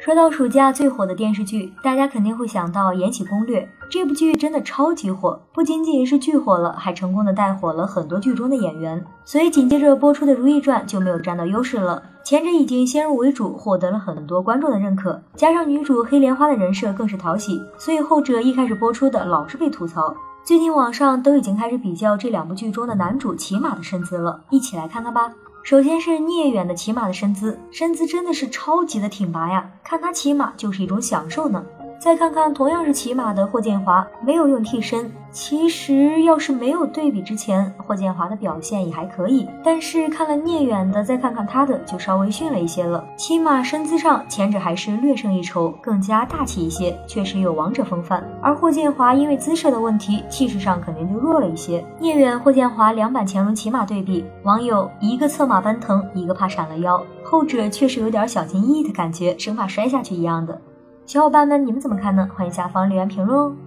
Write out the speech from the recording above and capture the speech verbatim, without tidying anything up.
说到暑假最火的电视剧，大家肯定会想到《延禧攻略》。这部剧真的超级火，不仅仅是剧火了，还成功的带火了很多剧中的演员。所以紧接着播出的《如懿传》就没有占到优势了。前者已经先入为主，获得了很多观众的认可，加上女主黑莲花的人设更是讨喜，所以后者一开始播出的老是被吐槽。最近网上都已经开始比较这两部剧中的男主骑马的身姿了，一起来看看吧。首先是聂远的骑马的身姿，身姿真的是超级的挺拔呀，看他骑马就是一种享受呢。再看看同样是骑马的霍建华，没有用替身，其实要是没有对比之前，霍建华的表现也还可以，但是看了聂远的，再看看他的，就稍微逊了一些了。骑马身姿上，前者还是略胜一筹，更加大气一些，确实有王者风范。而霍建华因为姿势的问题，气势上肯定就弱了一些。聂远、霍建华两版乾隆骑马对比，网友一个策马奔腾，一个怕闪了腰，后者确实有点小心翼翼的感觉，生怕摔下去一样的。小伙伴们，你们怎么看呢？欢迎下方留言评论哦。